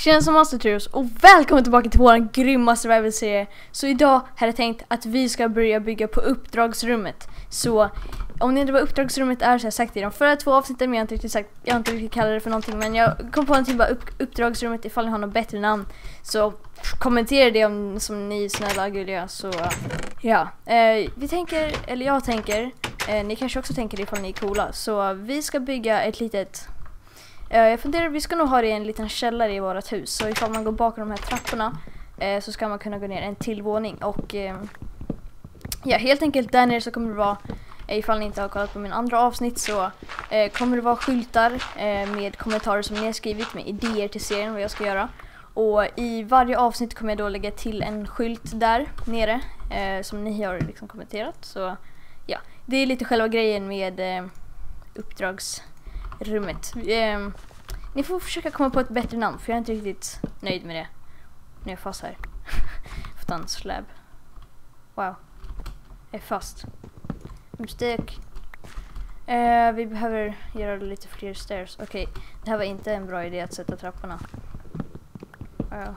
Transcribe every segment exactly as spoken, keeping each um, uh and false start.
Tjena som Monster Trios och välkommen tillbaka till våran grymma survival-serie. Så idag har jag tänkt att vi ska börja bygga på uppdragsrummet. Så om ni undrar vad uppdragsrummet är så har jag sagt det i de förra två avsnitten, men jag har inte riktigt sagt, jag har inte riktigt kallat det för någonting. Men jag kom på en till bara upp, uppdragsrummet ifall ni har något bättre namn. Så kommentera det om som ni är snälla gulliga. Så ja, eh, vi tänker, eller jag tänker, eh, ni kanske också tänker det ifall ni är coola. Så vi ska bygga ett litet... Uh, jag funderar, vi ska nog ha det i en liten källare i vårt hus. Så ifall man går bakom de här trapporna uh, så ska man kunna gå ner en till våning. Och uh, ja, helt enkelt där nere så kommer det vara, uh, ifall ni inte har kollat på min andra avsnitt, så uh, kommer det vara skyltar uh, med kommentarer som ni har skrivit med idéer till serien vad jag ska göra. Och i varje avsnitt kommer jag då lägga till en skylt där nere uh, som ni har liksom kommenterat. Så ja, det är lite själva grejen med uh, uppdrags rummet. Eh, ni får försöka komma på ett bättre namn, för jag är inte riktigt nöjd med det. Nu är jag fast här. Fått en slab. Wow. Jag är fast. Mistake. Eh, vi behöver göra lite fler stairs. Okej, okay. Det här var inte en bra idé att sätta trapporna. Wow.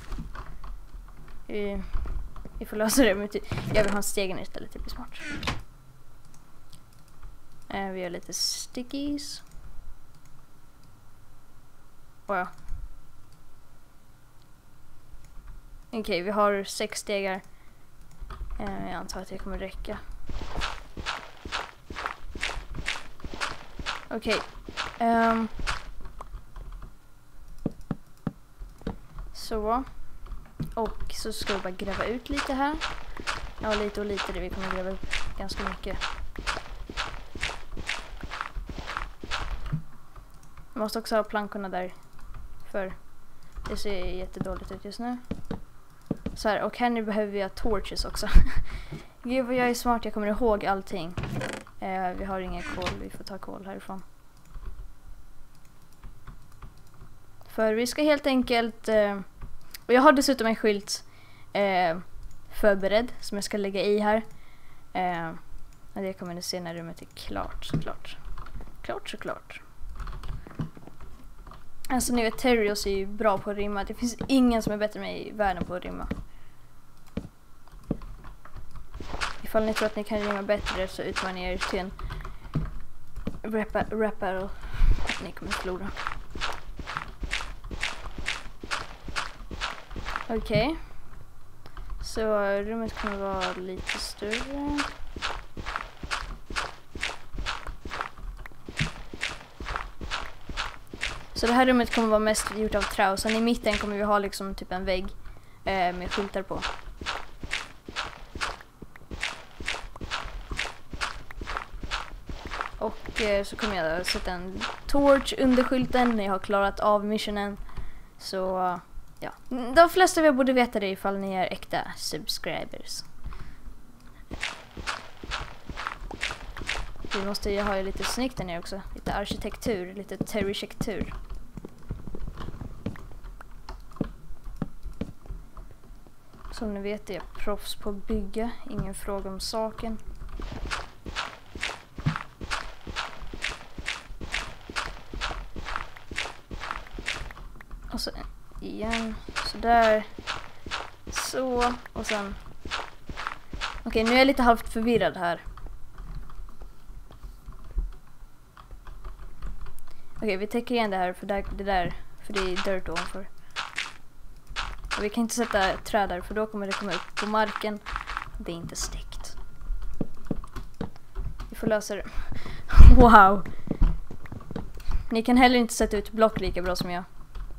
Vi, vi får lösa det. Men jag vill ha en stegen istället, det blir smart. Eh, vi gör lite stickies. Wow. Okej, okay, vi har sex stegar. Eh, jag antar att det kommer räcka. Okej. Okay. Um. Så. Och så ska vi bara gräva ut lite här. Ja, lite och lite. Det vi kommer gräva upp ganska mycket. Jag måste också ha plankorna där. För det ser jättedåligt ut just nu. Så här, och här nu behöver vi ha torches också. Gud vad jag är smart, jag kommer ihåg allting. Eh, vi har ingen kol, vi får ta kol härifrån. För vi ska helt enkelt... Eh, och jag har dessutom en skylt eh, förberedd som jag ska lägga i här. Eh, och det kommer ni se när rummet är klart, såklart. Klart, såklart. Alltså ni vet, Terrios är ju bra på att rimma. Det finns ingen som är bättre än mig i världen på att rimma. Ifall ni tror att ni kan rimma bättre så utmanar ni er till en rap, rap battle. Ni kommer förlora. Okej. Okay. Så rummet kommer vara lite större. Så det här rummet kommer vara mest gjort av trä, och sen i mitten kommer vi ha liksom typ en vägg eh, med skyltar på. Och eh, så kommer jag sätta en torch under skylten när jag har klarat av missionen. Så ja, de flesta av er borde veta det ifall ni är äkta subscribers. Vi måste ju ha lite snyggt där nere också. Lite arkitektur, lite terrisektur. Som ni vet är jag proffs på att bygga. Ingen fråga om saken. Och så igen. Så där. Så. Och sen. Okej, okay, nu är jag lite halvt förvirrad här. Okej, okay, vi täcker igen det här för där, det där, för det är dirt ovanför. Och vi kan inte sätta träd där, för då kommer det komma upp på marken. Det är inte stäckt. Vi får lösa det. Wow! Ni kan heller inte sätta ut block lika bra som jag.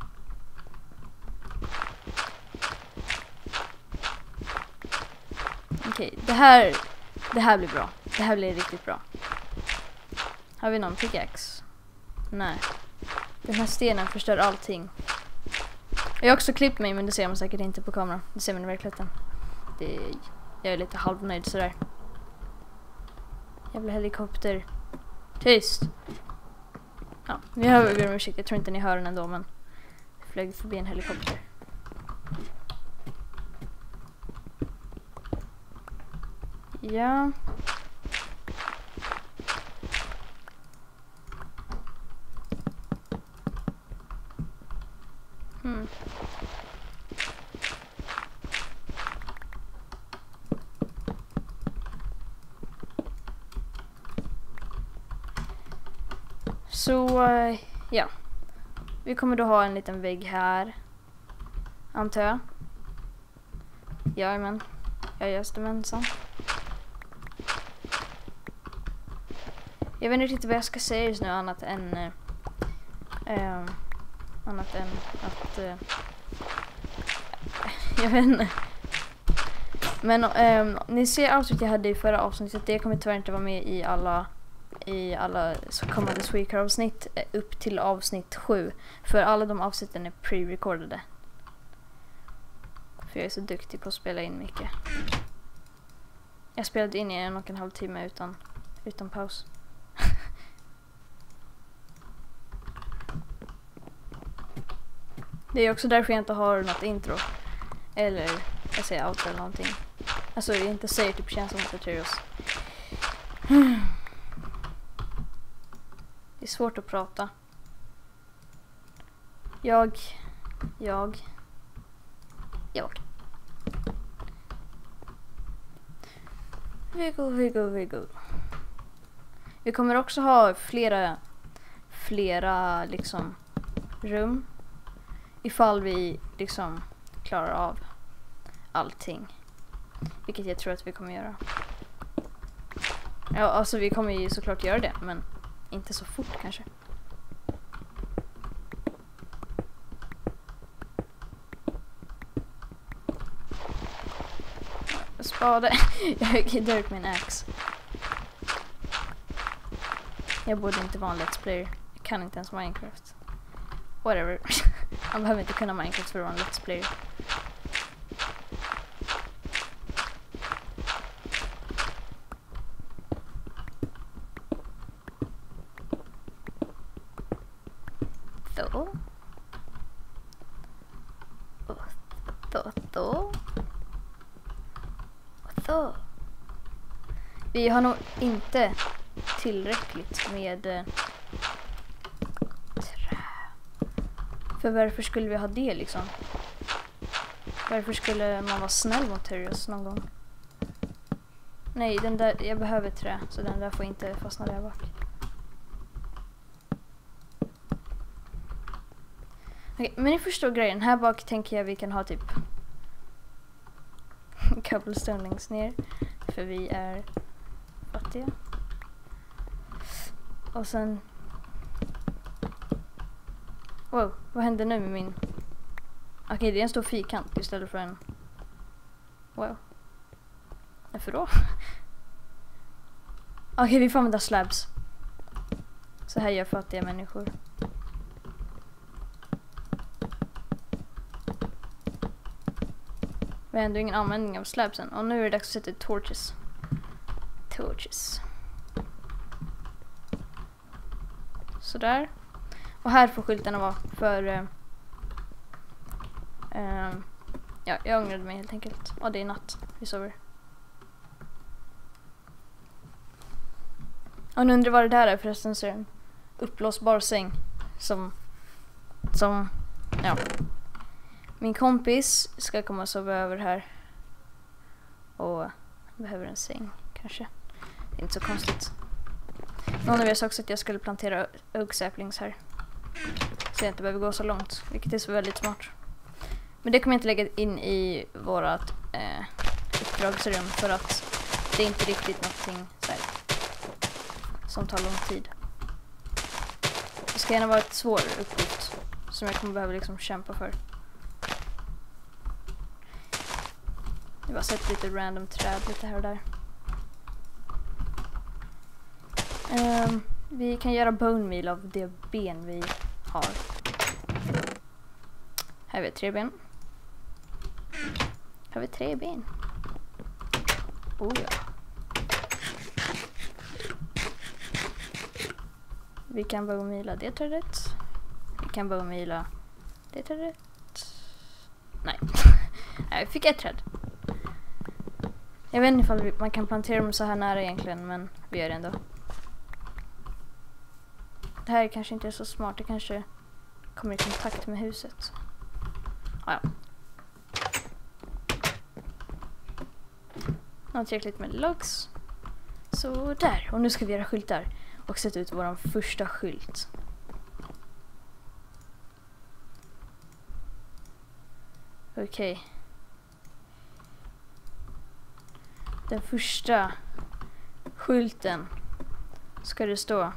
Okej, okay, det här, det här blir bra. Det här blir riktigt bra. Har vi någon pickaxe? Nej. Den här stenen förstör allting. Jag har också klippt mig, men det ser man säkert inte på kameran. Det ser man i verkligheten. Det är, jag är lite halvnöjd sådär. Jävla helikopter. Tyst! Ja, vi hör ber om ursäkt. Jag tror inte ni hör den ändå, men det flög förbi en helikopter. Ja... Hmm. Så uh, ja. Vi kommer då ha en liten vägg här. Antar jag. Jajamän. Jag gör det ensam. Jag vet inte riktigt vad jag ska säga just nu annat än uh, uh, annat än att uh, jag vet inte. Men um, ni ser outfit jag hade i förra avsnittet. Det kommer tyvärr inte vara med i alla i alla så kommande Sweecar-avsnitt upp till avsnitt sju. För alla de avsnitten är pre-recordade. För jag är så duktig på att spela in mycket. Jag spelade in i en och en halv timme utan, utan paus. Det är också därför jag inte har något intro. Eller jag säger outro eller någonting. Alltså jag inte säger typ känns som att det oss. Det är svårt att prata. Jag Jag Jag Vi går, vi går, vi går. Vi kommer också ha flera flera liksom rum ifall vi liksom klarar av allting. Vilket jag tror att vi kommer göra. Ja, alltså vi kommer ju såklart göra det, men inte så fort kanske. Spade. Jag hittade ut min axe. Jag borde inte vara en let's player. Jag kan inte ens Minecraft. Whatever. Man behöver inte kunna Minecraft för att vara en let's player. Så. Och så, så. Och så. Vi har nog inte tillräckligt med eh, trä. För varför skulle vi ha det liksom? Varför skulle man vara snäll mot Terrius någon gång? Nej, den där, jag behöver trä, så den där får inte fastna där bak. Okej, men ni förstår grejen. Här bak tänker jag vi kan ha typ cobblestone längst ner. För vi är fattiga. Och sen... Wow, vad händer nu med min... Okej, det är en stor fyrkant istället för en... Wow. Varför då? Okej, vi får använda slabs. Så här gör fattiga människor. Vi har ändå ingen användning av slabsen. Och nu är det dags att sätta ut torches. Torches. Sådär. Och här får skyltarna vara för... Uh, uh, ja, jag ångrade mig helt enkelt. Och det är natt. Vi sover. Och nu undrar vad det där är förresten, så är en uppblåsbar säng. Som... Som... Ja. Min kompis ska komma och sova över här. Och behöver en säng, kanske. Det är inte så konstigt. Någon av er sa också att jag skulle plantera oak saplings här. Så jag inte behöver gå så långt. Vilket är så väldigt smart. Men det kommer jag inte lägga in i vårat eh, uppdragsrum. För att det är inte riktigt någonting så här, som tar lång tid. Det ska gärna vara ett svår uppgift. Som jag kommer behöva liksom kämpa för. Jag har bara sett lite random träd lite här och där. Um, vi kan göra bone meal av det ben vi har. Här har vi tre ben. Här har vi tre ben. Oh ja. Vi kan bone meala det trädet. Vi kan bone meala det trädet. Nej. Nej, vi fick ett träd. Jag vet inte ifall man kan plantera dem så här nära egentligen, men vi gör det ändå. Det här kanske inte är så smart, det kanske kommer i kontakt med huset. Ah, ja. Något tillräckligt med logs. Så där, och nu ska vi göra skyltar. och sätta ut vår första skylt. Okej. Okay. Den första skylten ska det stå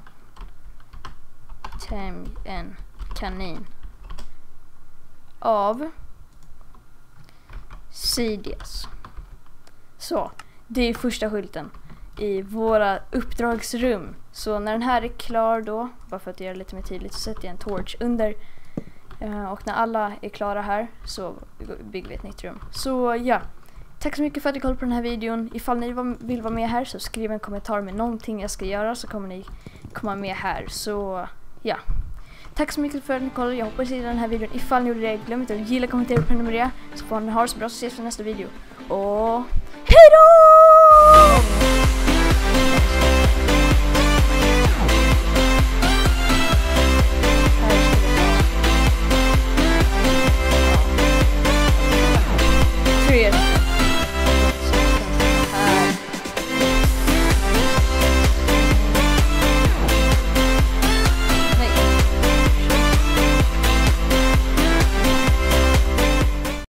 tämj en kanin av Sidious. Så, det är första skylten i våra uppdragsrum. Så när den här är klar då, bara för att göra det lite mer tydligt, så sätter jag en torch under. Uh, och när alla är klara här så bygger vi ett nytt rum. Så ja, tack så mycket för att ni kollade på den här videon. Ifall ni vill vara med här så skriv en kommentar med någonting jag ska göra, så kommer ni komma med här. Så ja, tack så mycket för att ni kollade. Jag hoppas ni gillade den här videon. Ifall ni gjorde det, glöm inte att gilla, kommentera och prenumerera. Så får ni ha det så bra, så ses vi i nästa video. Och hej då!